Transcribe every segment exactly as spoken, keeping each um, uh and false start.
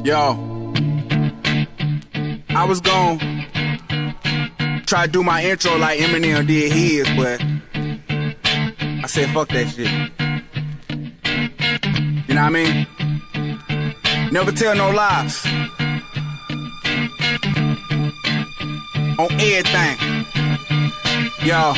Yo, I was gon' try to do my intro like Eminem did his, but I said fuck that shit. You know what I mean? Never tell no lies on everything. Yo,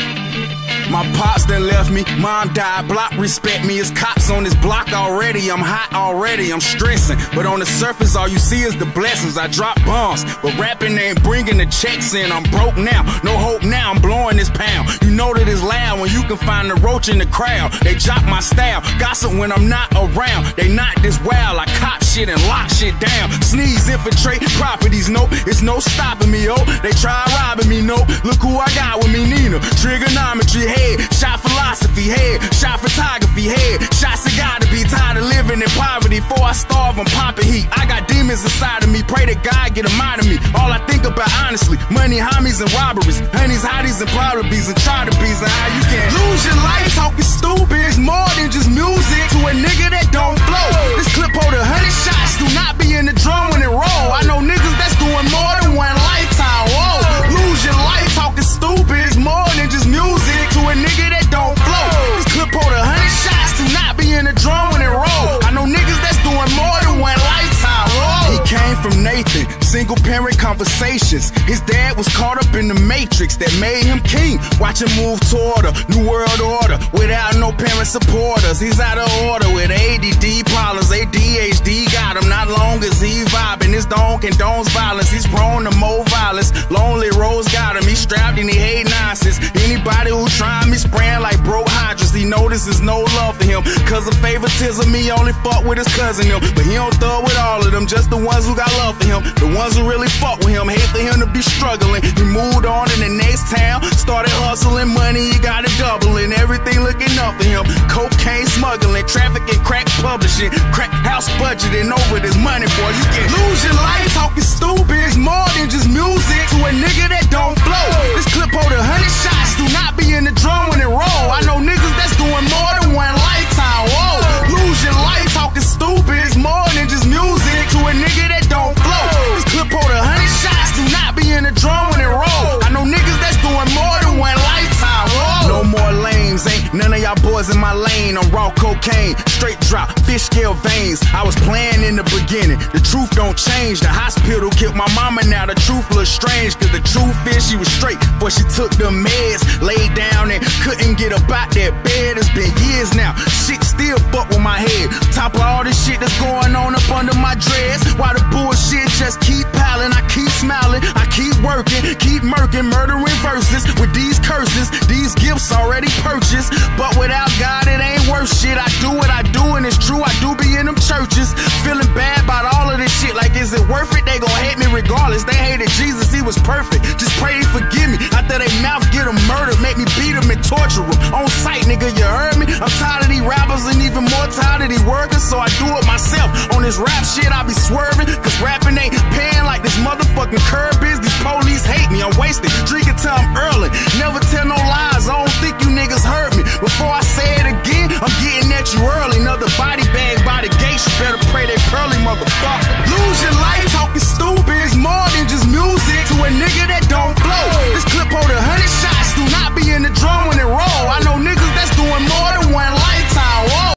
my pops done left me, mom died, block respect me. It's cops on this block already, I'm hot already, I'm stressing. But on the surface all you see is the blessings. I drop bombs, but rapping ain't bringing the checks in. I'm broke now, no hope now, I'm blowing this pound. You know that it's loud when you can find the roach in the crowd. They jock my style, gossip when I'm not around. They not this wild, I cop shit and lock shit down. Sneeze, infiltrate properties, nope, it's no stopping me, oh. They try robbing me, nope, look who I got with me, Nina. Trigonometry, head, shot philosophy, head, shot photography, head, shots that gotta be tired of living in poverty. Before I starve, I'm popping heat. I got demons inside of me, pray that God get them out of me. All I think about honestly, money, homies, and robberies, honeys, hotties, and probabilities, and try to be's, and how you can lose your life talking stupid. It's more than just music to a nigga that don't flow. This clip hold a hundred shots, do not be in the drum when it roll. I know niggas that's doing more than one lifetime. Whoa, lose your life talking stupid. It's more than just music to a nigga that don't flow. This clip hold a hundred shots, do not be in the drum when it roll. I know niggas that's doing more than one lifetime. Whoa. He came from Nathan, single parent conversations. His dad was caught up in the matrix that made him king. Watch him move toward a new world order without no parent supporters. He's out of order with A D D problems. A D H D got him, not long as he vibing. His dome condones violence, he's prone to more violence. Lonely Rose got him, he's strapped and he hate nonsense. Anybody who try me spraying like broke hydrants, he notices no love for him. Cause of favoritism, he only fuck with his cousin him. But he don't thug with all of them, just the ones who got love for him. The ones who really fuck with him, hate for him to be struggling. He moved on in the next town, started hustling money, he got it doubling. Everything looking up for him. Cocaine smuggling, trafficking, crack publishing, crack house budgeting over this money, boy. You can lose your life talking stupid. It's more than just music to a nigga that don't flow. This clip hold a hundred shots, do not be in the drum when it roll. I know niggas that's doing more than one lifetime. Whoa, lose your life talking stupid. It's more than just music to a nigga that don't flow. This clip hold a hundred shots, do not be in the drum when it roll. I know niggas that's doing more than one lifetime. Whoa. No more lames, ain't none of y'all boys in my lane. I'm raw cocaine, straight drop, fish scale veins. I was playing in the beginning, the truth don't change. The hospital killed my mama, now the truth looks strange. Cause the truth is she was straight, but she took the meds. Laid down and couldn't get up out that bed. It's been years now, shit still fuck with my head. Top of all this shit that's going on up under my dress. While the bullshit just keep piling, I keep smiling, I keep working, keep murking, murdering verses with these curses. These gifts already purchased, but without God it ain't worth shit. I do what I do and it's true, I do be in them churches. Feeling bad about all of this shit, like is it worth it? They gon' hate me regardless. They hated Jesus, he was perfect. Just pray they forgive me. After they mouth get them murdered, make me beat them and torture them. On sight, nigga, you heard me? I'm tired of these rappers and even more tired of these workers, so I do it myself. On this rap shit, I be swerving, cause rapping ain't paying like this motherfucking curb is. These police hate me, I'm wasted, drinking till I'm early. Never tell no lies, I don't think you niggas heard me. Before I say it again, I'm getting at you early. Another body bag by the gate, you better pray they pearly, motherfucker.